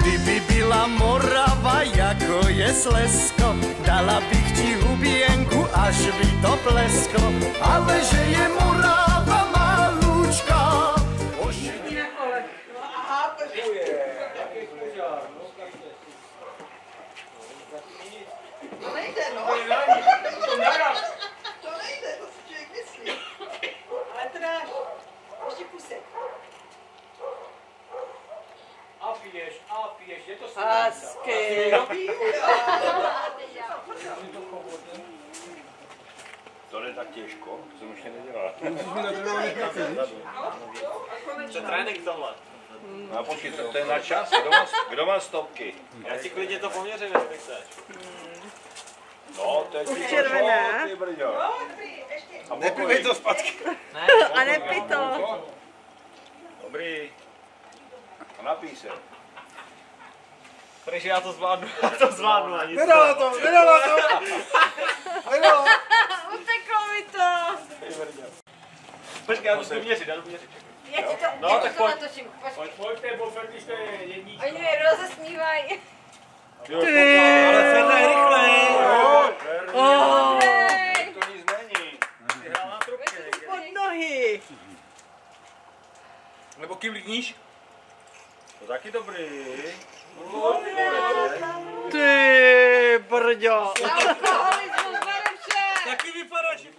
Kdyby byla Morava jako je Slezsko, dala bych ti hubienku, až by to plesklo, ale že je Morava malúčka. Aha, to je. To nejde, no. To nejde, to si člověk myslí. Ale teda, ještě kusek. A piješ, je to hezky. To jde tak těžko, to jsem už nedělal. Co trénink tohle? No a počkej, to je na čas, kdo má stopky? Já si klidně to poměřím, jestli chceš. No, to je Už červená. ty brďo. Nepívej to zpátky. A nepij to. Dobrý. A napij se. Takže já to zvládnu a nic. Nedala to. Uteklo mi to. Počkej, já to poměřit. Já ti to, No, já tak ti to pojď. natočím. Pojď, to je bofert, když to je jednička. Oni mi rozesmívají. Ale Ferda je rychlej. To nic není. Ty hrál na trubky. Pod nohy. Nebo kým líkníš? To taky dobrý. Ty brďo. Alkoholismus bere vše. Taky vypadá, že...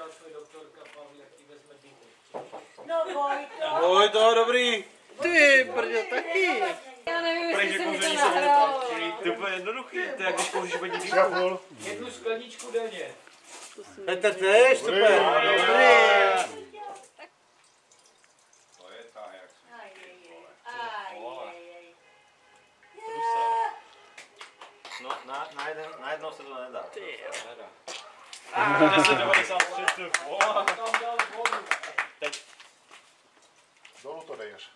No Vojto. Oj, to dobrý. Ty brďo, taky. Já nevím, jestli se mi to nahralo. To je úplně jednoduchý, to je jak když kouříš bední jednu skleničku denně. Petr, to je super. Dobrý. To je ta, jak No, na jednou se to nedá. Ty jo. 10,93. Teď. Dolů to deješ.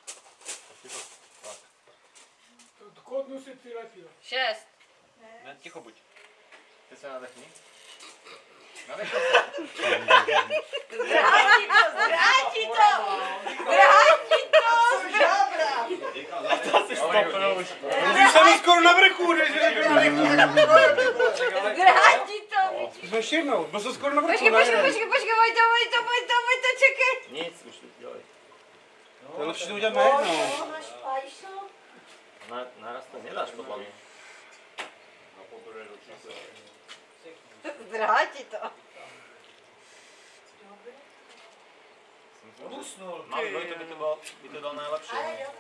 Kodnu si přilepil. 6. Ne, ticho buď. Teď se nadechni. Vrátí to. Žábra. To si stopnul už. Už jsem jí skoro na vrchu, než řekl na vrchu. Vrátí to. Jsme ještě jednou, byl jsem skoro na vrchu. Počkej, Vojto, čekej. Nic, už to dělej. To je lepší to udělat najednou. Naraz to nedáš podle mě. Vrátí to. Usnul. Mám dvojto, by to dal nejlepší.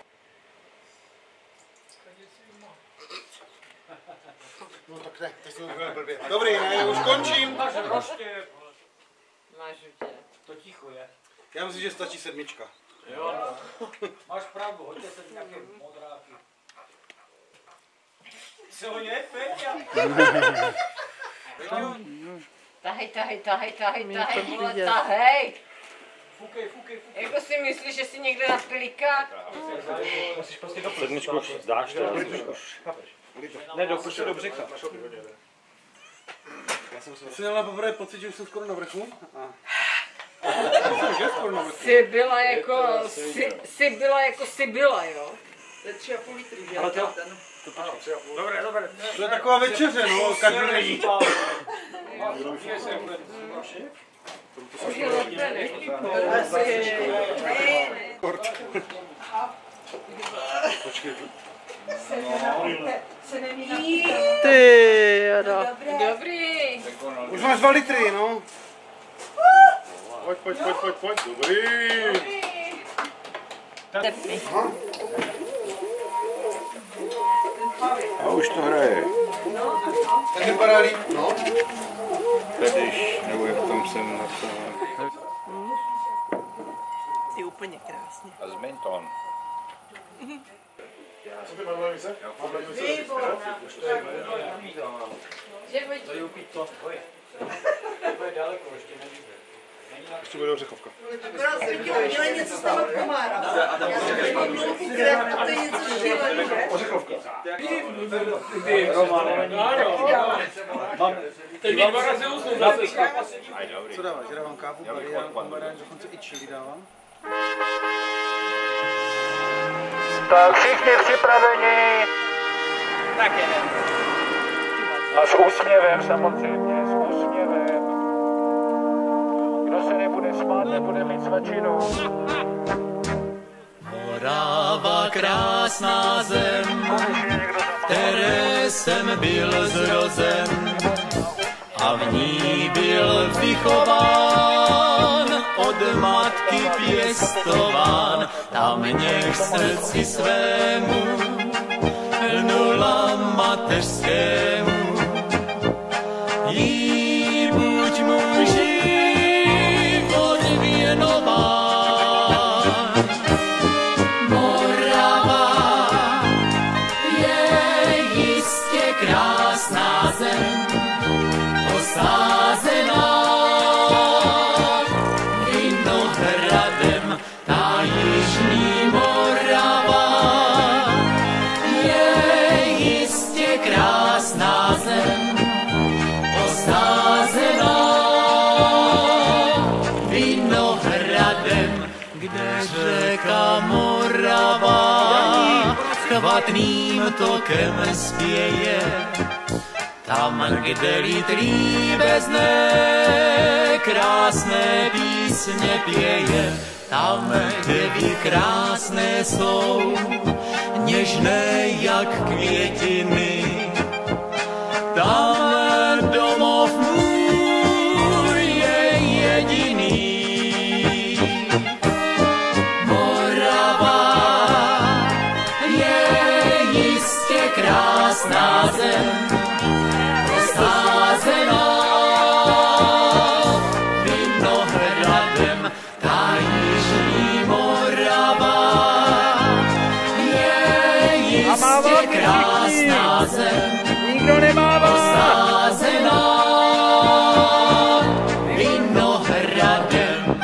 No tak ne, teď jsem úplně blbě. Dobrý, ne, už končím. Máš tě. To ticho je. Já myslím, že stačí sedmička. Jo. Máš pravdu, hoďte se nějaké modráky. Co je, Peťa? Tahej. Fukej. Jako si myslíš, že jsi někde na pilíkách? Musíš prostě do Sedmičku už dáš to. Ne, dopuštěj do břicha. Já jsem měl na poprvé pocit, že už jsem skoro na vrchu. Jsi byla jako Sibyla, jo? To je 3,5 litry, Ale to- Dobré. To je taková večeře, no, každodenní. Už je lepený. Počkej. se nemí. Ty, dobrý. Už máš 2 litry, no. Pojď. Dobrý. A už to hraje. Tak vypadá líp, no. Když, nebo jak tam jsem napsal. Ty úplně krásně. A z menton. Co ty máme se? Výborná. To je daleko, ještě nevíte. Ještě bude ořechovka. Akorát jsem ti udělala něco z toho komára. Já jsem řekl dlouhý krev a to je něco šíleného. Ořechovka. Teď mám razy usnout zase. Co dáváš? Já dávám kávu, barián, dokonce i čili dávám. Tak všichni připraveni. Tak jeden. A s úsměvem samozřejmě, s úsměvem. Kdo se nebude smát, nebude mít svačinu. Morava, krásná zem, které jsem byl zrozen a v ní byl vychován, od matky pěstován, tam mě v srdci svému lnula mateřskému. Jí buď můj život věnován. Morava je jistě krásná zem, osázená vinohradem. Ta jižní Morava je jistě krásná zem, osázená vinohradem, kde řeka Morava chvatným tokem spěje. Tam, kde litrý bezné krásné písně pěje, tam, kde krásné jsou, něžné jak květiny, tam domov můj je jediný. Morava je jistě krásná zem, osázená vinohradem. Ta jižní Morava je jistě krásná zem, Nikdo nemává. osázená vinohradem.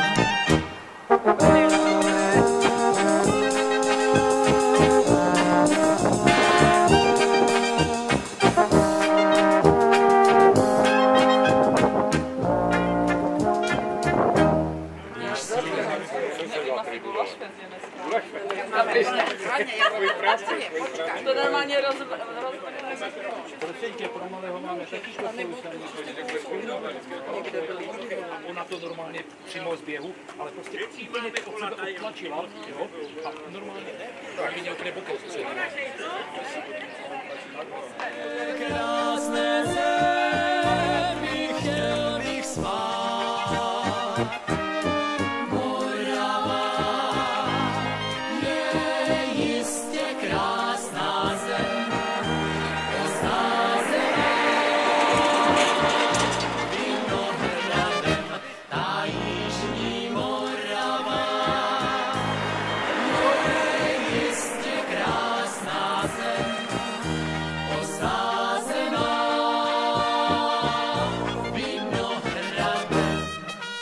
To normálně Prosím tě, pro malého máme taky ona to normálně přímo z běhu, ale prostě úplně od sebe odtlačila, jo, a normálně ne, tak by měl krebu kouce. Krásné zemi chtěl bych spát. Morava je jistě krásná zem, osázená vinohradem. Ta jižní Morava je jistě krásná zem, osázená vinohradem.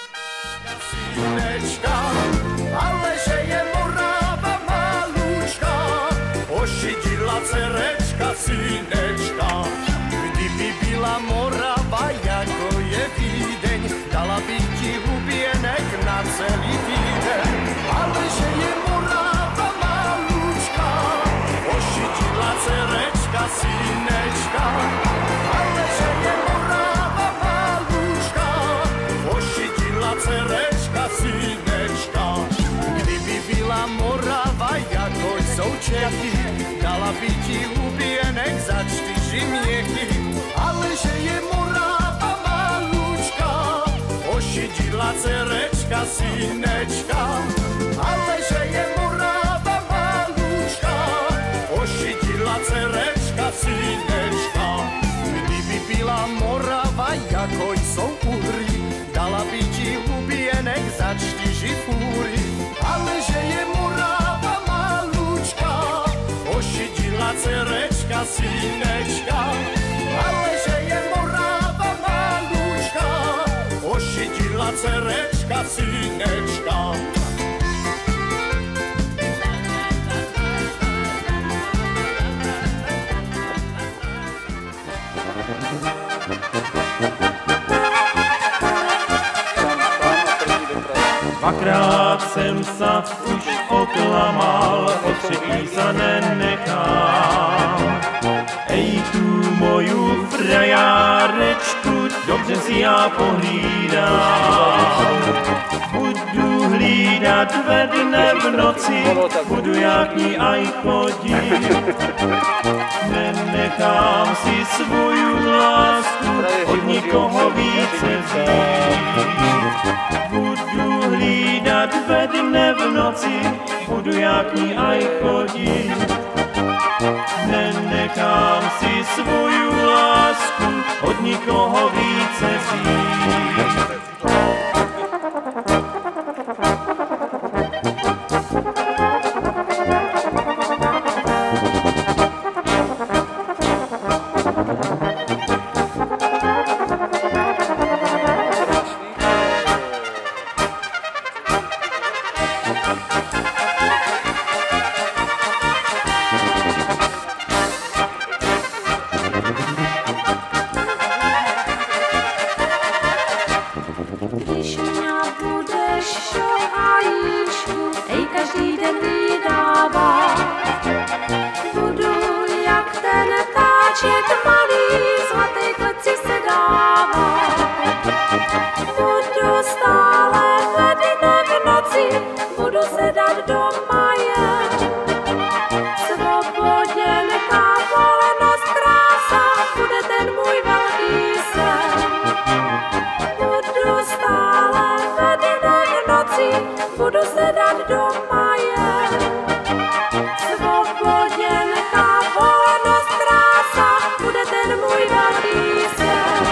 Synečka, ale že je Morava malúčka, ošidila cerečka, synečka. Kdyby byla Morava, jako je Vídeň, dala bych ti huběnek na celý týden. Ale že je Morava malúčka, ošidila cerečka, synečka. Ale že je Morava malúčka, ošidila cerečka, synečka. Kdyby byla Morava, jako jsou Čechy, dala by ti huběnek za 4 měchy. Ale že je Morava malúčka, ošidila cerečka, synečka. Ale že je Morava malúčka, ošidila cerečka, synečka. Kdyby byla Morava, jako jsou Uhry, dala by ti huběnek za 4 fůry. Ale že je Morava malúčka, ošidila cerečka, synečka. Ale že je Morava malúčka, ošidila cerečka, synečka. Dvakrát jsem sa už oklamal, o třetí sa nenechám. já pohlídám. Budu hlídat ve dne v noci, budu já k ní aj chodit. Nenechám si svoju lásku od nikoho více vzít. Budu hlídat ve dne v noci, budu já k ní aj chodit. Nenechám si svoju lásku od nikoho více vzít. Když mě budeš šohajíčku, ej každý den vydávat. Budu jak ten ptáček malý, zlatý kleci se dávat. Budu stále ve dne v noci, budu sedat doma jen. Svoboděnka, volnost, krása, bude ten můj velký sen. Budu stále ve dne v noci, budu sedat doma jen. Svoboděnka, volnost, krása, bude ten můj velký sen.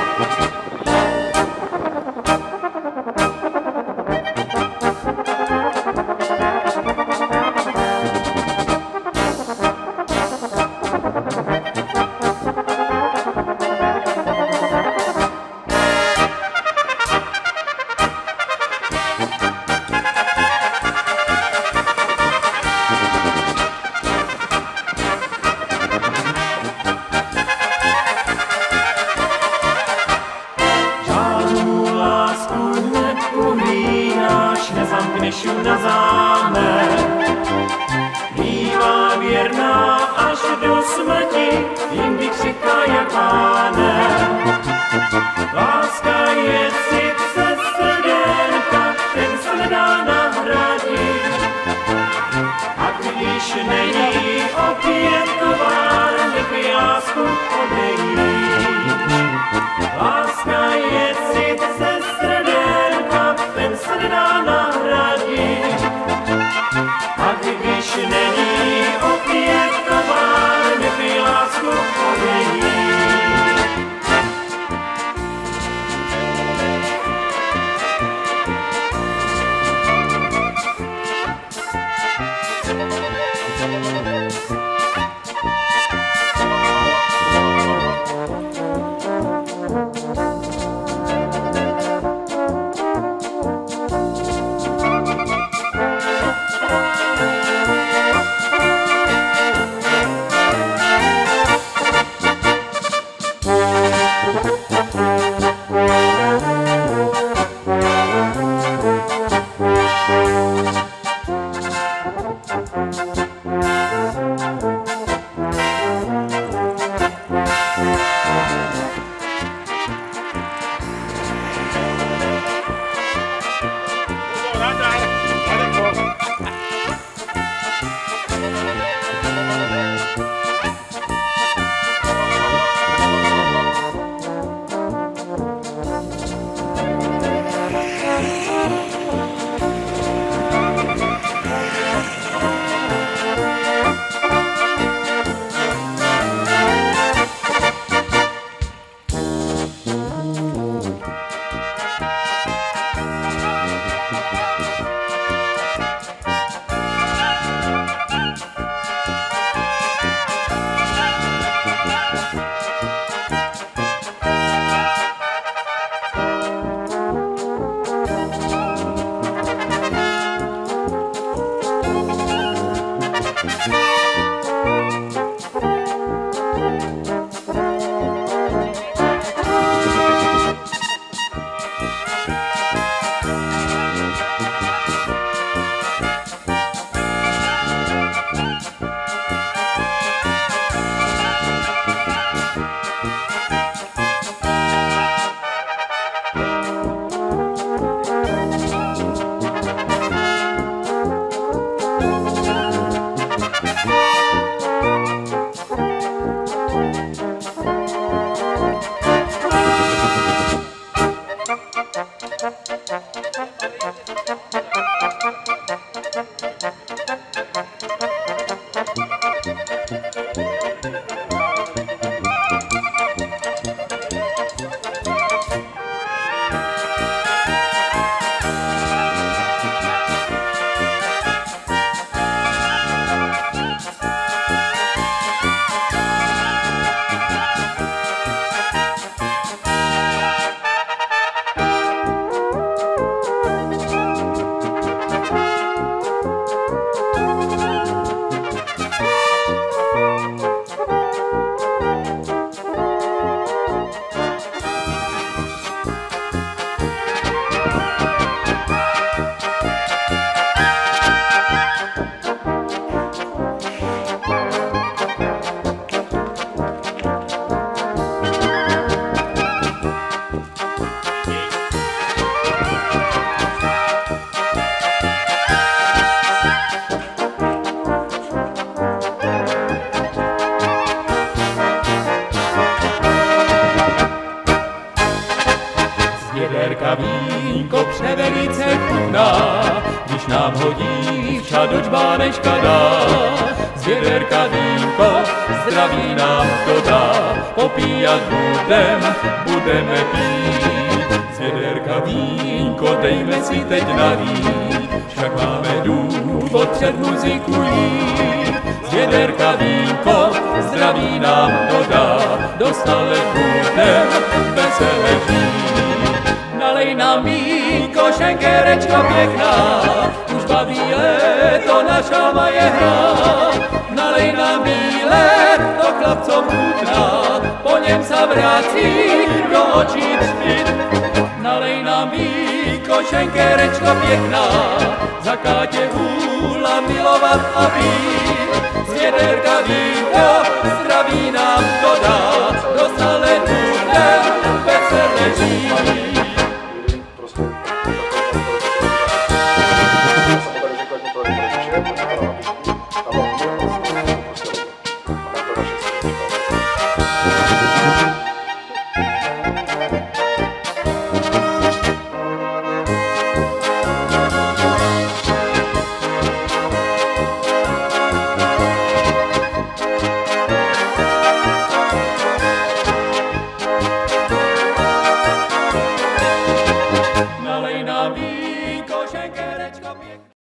a do čbánečka dá. Z věderka vínko, zdraví nám to dá. Popíjat budeme pít. Z věderka vínko, dejme si teď nalít. Však máme důvod před muziku jít. Z věderka vínko, zdraví nám to dá. Dostale budem veselé žít. Nalej nám vínko, šenkerečka pěkná, už baví léto, naša maje hra. Nalej nám bílé, to chlapcom chutná, po něm se vrací do očí třpit. Nalej nám vínko, šenkerečka pěkná, za Kátě hůla milovat a pít. Z věderka vínko, zdraví nám